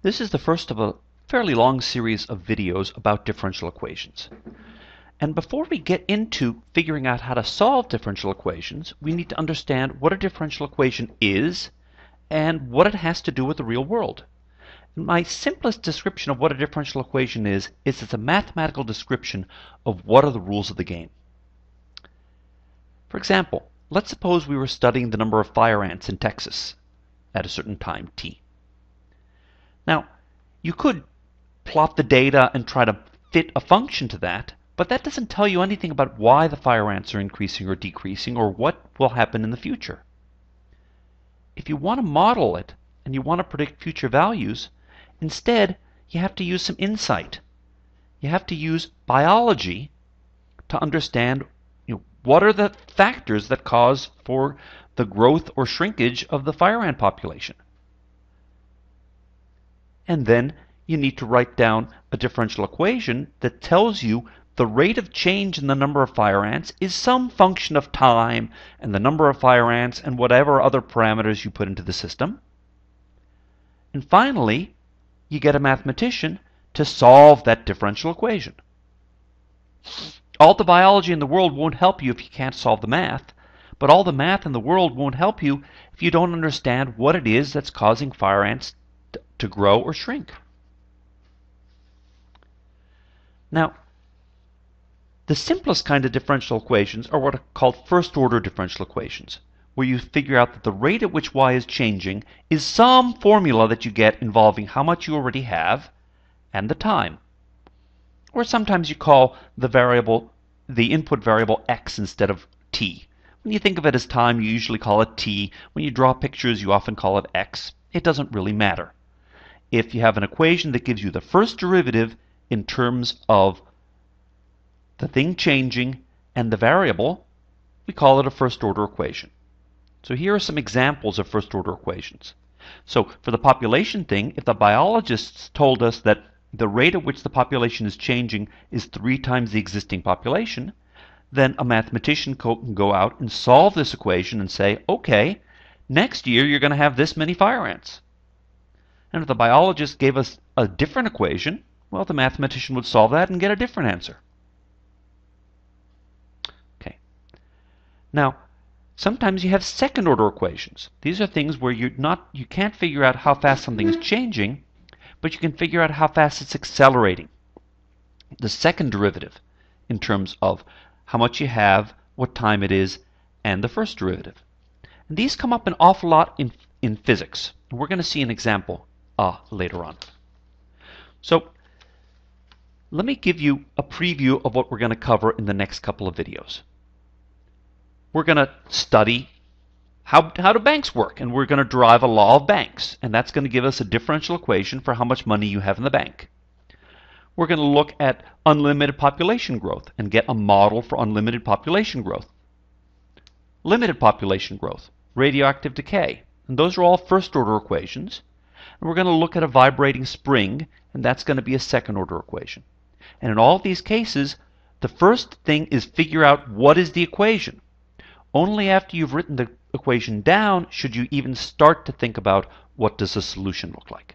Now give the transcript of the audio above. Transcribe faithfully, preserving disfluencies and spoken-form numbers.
This is the first of a fairly long series of videos about differential equations. And before we get into figuring out how to solve differential equations, we need to understand what a differential equation is and what it has to do with the real world. My simplest description of what a differential equation is, is it's a mathematical description of what are the rules of the game. For example, let's suppose we were studying the number of fire ants in Texas at a certain time, t. Now, you could plot the data and try to fit a function to that, but that doesn't tell you anything about why the fire ants are increasing or decreasing or what will happen in the future. If you want to model it and you want to predict future values, instead you have to use some insight. You have to use biology to understand, you know, what are the factors that cause for the growth or shrinkage of the fire ant population. And then you need to write down a differential equation that tells you the rate of change in the number of fire ants is some function of time and the number of fire ants and whatever other parameters you put into the system. And finally, you get a mathematician to solve that differential equation. All the biology in the world won't help you if you can't solve the math, but all the math in the world won't help you if you don't understand what it is that's causing fire ants to grow or shrink. Now, the simplest kind of differential equations are what are called first-order differential equations, where you figure out that the rate at which y is changing is some formula that you get involving how much you already have and the time. Or sometimes you call the variable, the input variable x instead of t. When you think of it as time, you usually call it t. When you draw pictures, you often call it x. It doesn't really matter. If you have an equation that gives you the first derivative in terms of the thing changing and the variable, we call it a first-order equation. So here are some examples of first-order equations. So for the population thing, if the biologists told us that the rate at which the population is changing is three times the existing population, then a mathematician can go out and solve this equation and say, okay, next year you're going to have this many fire ants. And if the biologist gave us a different equation, well, the mathematician would solve that and get a different answer. Okay. Now, sometimes you have second-order equations. These are things where you're not, you can't figure out how fast something is changing, but you can figure out how fast it's accelerating. The second derivative in terms of how much you have, what time it is, and the first derivative. And these come up an awful lot in, in physics. We're going to see an example uh, later on. So let me give you a preview of what we're going to cover in the next couple of videos. We're going to study how, how do banks work, and we're going to derive a law of banks, and that's going to give us a differential equation for how much money you have in the bank. We're going to look at unlimited population growth and get a model for unlimited population growth. Limited population growth, radioactive decay, and those are all first-order equations. And we're going to look at a vibrating spring, and that's going to be a second-order equation. And in all these cases, the first thing is figure out what is the equation. Only after you've written the equation down should you even start to think about what does the solution look like.